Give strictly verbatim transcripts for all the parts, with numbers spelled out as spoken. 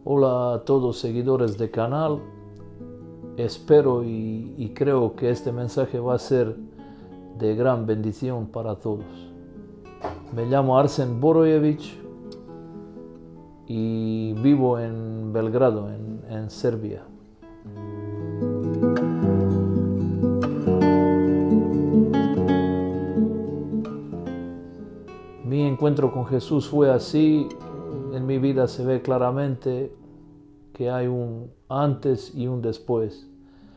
Hola a todos seguidores del canal. Espero y, y creo que este mensaje va a ser de gran bendición para todos. Me llamo Arsen Borojević y vivo en Belgrado, en, en Serbia. Mi encuentro con Jesús fue así. En mi vida se ve claramente que hay un antes y un después.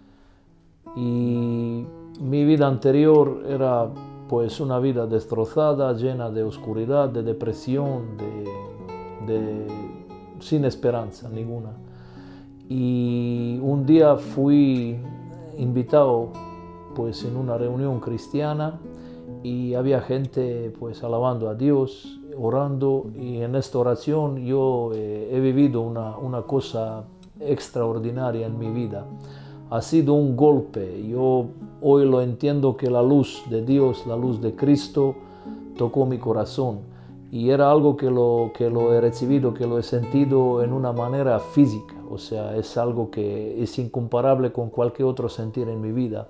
Y mi vida anterior era pues una vida destrozada, llena de oscuridad, de depresión, de, de, sin esperanza ninguna. Y un día fui invitado pues en una reunión cristiana y había gente pues alabando a Dios, orando, y en esta oración yo eh, he vivido una, una cosa extraordinaria en mi vida. Ha sido un golpe. Yo hoy lo entiendo que la luz de Dios, la luz de Cristo tocó mi corazón, y era algo que lo, que lo he recibido, que lo he sentido en una manera física. O sea, es algo que es incomparable con cualquier otro sentir en mi vida.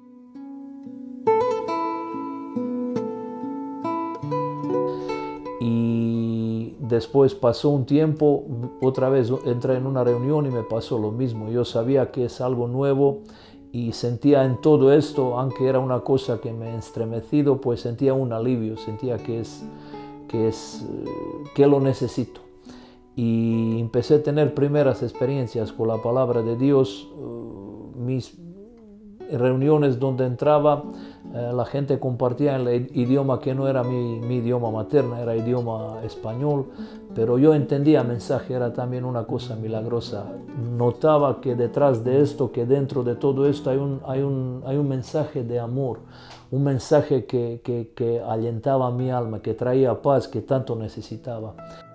Y después pasó un tiempo, otra vez entré en una reunión y me pasó lo mismo. Yo sabía que es algo nuevo y sentía en todo esto, aunque era una cosa que me ha estremecido, pues sentía un alivio, sentía que es, que es, que lo necesito. Y empecé a tener primeras experiencias con la palabra de Dios. Mis reuniones donde entraba, eh, la gente compartía en el idioma que no era mi, mi idioma materno, era idioma español, pero yo entendía el mensaje, era también una cosa milagrosa. Notaba que detrás de esto, que dentro de todo esto hay un, hay un, hay un mensaje de amor, un mensaje que, que, que alentaba mi alma, que traía paz, que tanto necesitaba.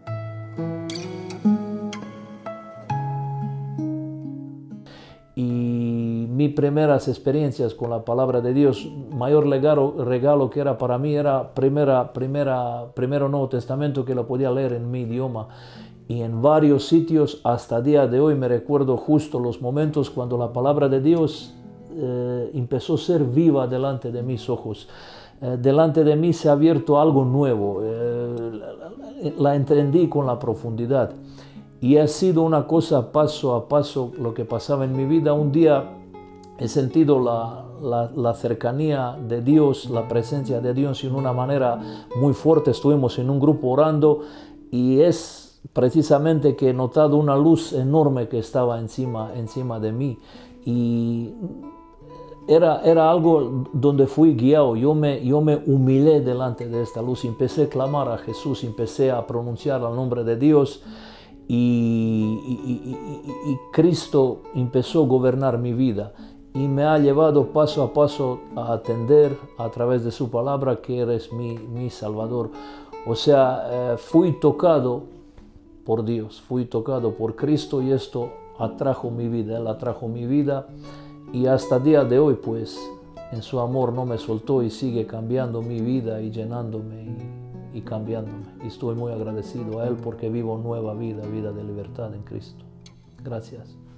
Y mis primeras experiencias con la palabra de Dios, mayor regalo, regalo que era para mí era primera, primera, primero Nuevo Testamento, que lo podía leer en mi idioma. Y en varios sitios hasta el día de hoy me recuerdo justo los momentos cuando la palabra de Dios eh, empezó a ser viva delante de mis ojos. Eh, delante de mí se ha abierto algo nuevo, eh, la, la entendí con la profundidad. Y ha sido una cosa paso a paso lo que pasaba en mi vida. Un día he sentido la, la, la cercanía de Dios, la presencia de Dios en una manera muy fuerte. Estuvimos en un grupo orando y es precisamente que he notado una luz enorme que estaba encima, encima de mí. Y era, era algo donde fui guiado. Yo me, yo me humillé delante de esta luz. Empecé a clamar a Jesús, empecé a pronunciar el nombre de Dios. Y, y, y, y Cristo empezó a gobernar mi vida y me ha llevado paso a paso a atender a través de su palabra que eres mi, mi Salvador. O sea, eh, fui tocado por Dios, fui tocado por Cristo, y esto atrajo mi vida, Él atrajo mi vida, y hasta el día de hoy pues en su amor no me soltó y sigue cambiando mi vida y llenándome y, y cambiándome. Y estoy muy agradecido a Él porque vivo nueva vida, vida de libertad en Cristo. Gracias.